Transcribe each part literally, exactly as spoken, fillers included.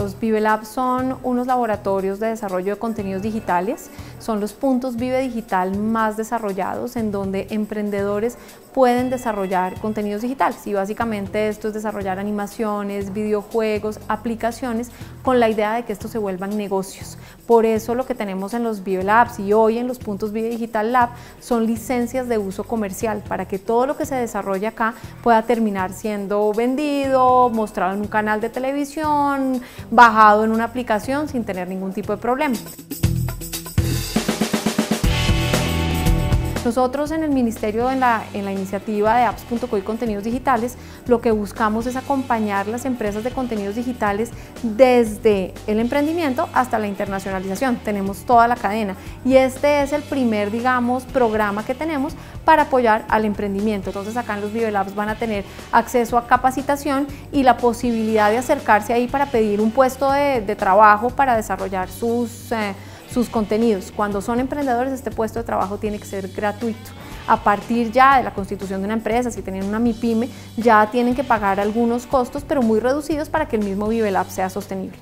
los Vive Labs son unos laboratorios de desarrollo de contenidos digitales, son los puntos Vive Digital más desarrollados en donde emprendedores pueden desarrollar contenidos digitales, y básicamente esto es desarrollar animaciones, videojuegos, aplicaciones con la idea de que esto se vuelvan negocios. Por eso lo que tenemos en los Vive Labs y hoy en los puntos Vive Digital Lab son licencias de uso comercial para que todo lo que se desarrolle acá pueda terminar siendo vendido, mostrado en un canal de televisión, bajado en una aplicación sin tener ningún tipo de problema. Nosotros en el Ministerio, en la, en la iniciativa de apps punto co y contenidos digitales, lo que buscamos es acompañar las empresas de contenidos digitales desde el emprendimiento hasta la internacionalización. Tenemos toda la cadena y este es el primer, digamos, programa que tenemos para apoyar al emprendimiento. Entonces acá en los Vive Labs van a tener acceso a capacitación y la posibilidad de acercarse ahí para pedir un puesto de, de trabajo para desarrollar sus eh, sus contenidos. Cuando son emprendedores, este puesto de trabajo tiene que ser gratuito. A partir ya de la constitución de una empresa, si tienen una MIPYME, ya tienen que pagar algunos costos, pero muy reducidos para que el mismo Vive Lab sea sostenible.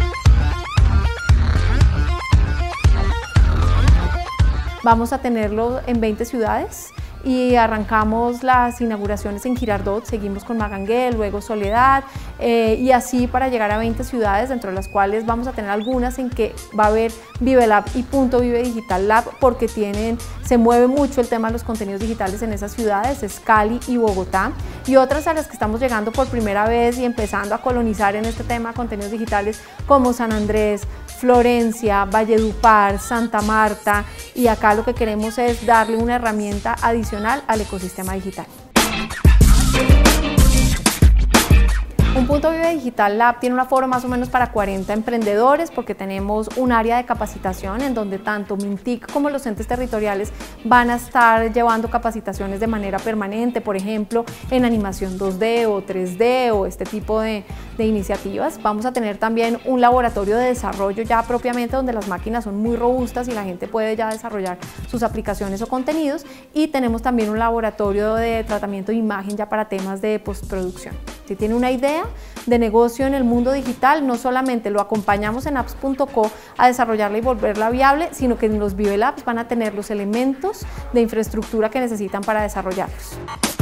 Vamos a tenerlo en veinte ciudades. Y arrancamos las inauguraciones en Girardot, seguimos con Magangué, luego Soledad, eh, y así para llegar a veinte ciudades, dentro de las cuales vamos a tener algunas en que va a haber Vive Lab y punto Vive Digital Lab, porque tienen, se mueve mucho el tema de los contenidos digitales en esas ciudades, es Cali y Bogotá, y otras a las que estamos llegando por primera vez y empezando a colonizar en este tema de contenidos digitales como San Andrés, Florencia, Valledupar, Santa Marta, y acá lo que queremos es darle una herramienta adicional al ecosistema digital. Un punto Vive Digital Lab tiene un aforo más o menos para cuarenta emprendedores, porque tenemos un área de capacitación en donde tanto MINTIC como los entes territoriales van a estar llevando capacitaciones de manera permanente, por ejemplo, en animación dos D o tres D o este tipo de, de iniciativas. Vamos a tener también un laboratorio de desarrollo ya propiamente, donde las máquinas son muy robustas y la gente puede ya desarrollar sus aplicaciones o contenidos, y tenemos también un laboratorio de tratamiento de imagen ya para temas de postproducción. Si tiene una idea de negocio en el mundo digital, no solamente lo acompañamos en apps punto co a desarrollarla y volverla viable, sino que en los Vive Labs van a tener los elementos de infraestructura que necesitan para desarrollarlos.